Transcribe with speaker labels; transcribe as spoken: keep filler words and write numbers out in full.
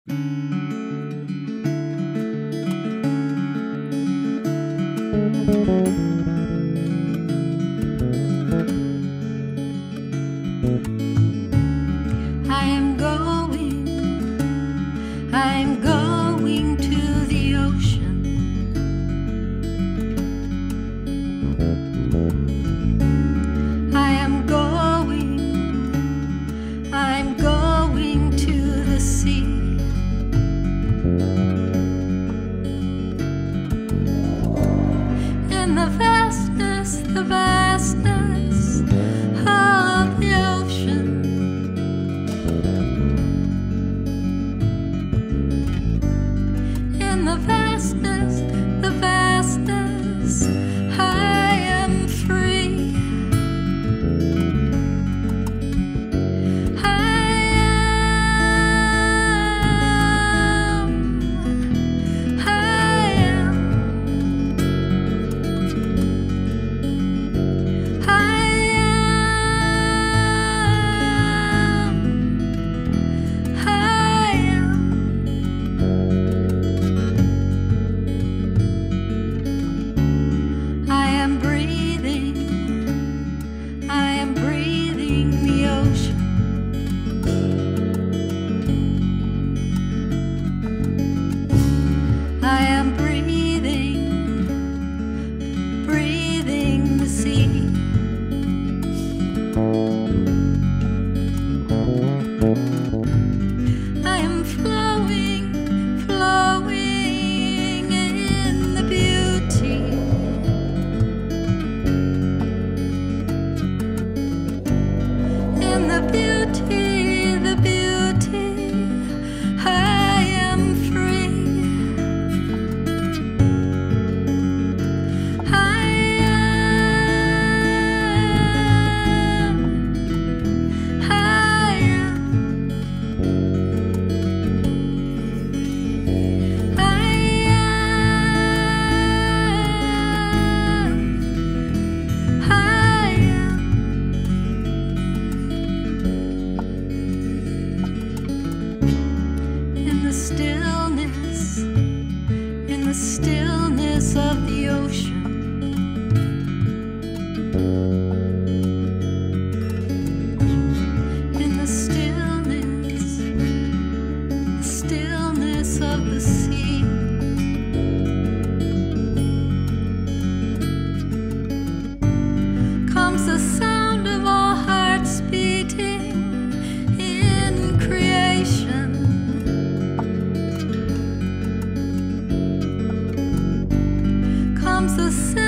Speaker 1: I am going, I am going to the ocean. I am going, I'm going to the sea. In the vastness, the vastness of the ocean. In the vastness, the vastness, I am free. I am, I am, I am, I am. I am breathing, I am breathing the ocean. I am breathing, breathing the sea. I am flowing, flowing in the beauty. In the beauty, the beauty, I am free. I am, I am, I am, I am. In the stillness, in the stillness of the ocean. In the stillness, the stillness of the sea. Comes the sound of all hearts beating in creation. Comes the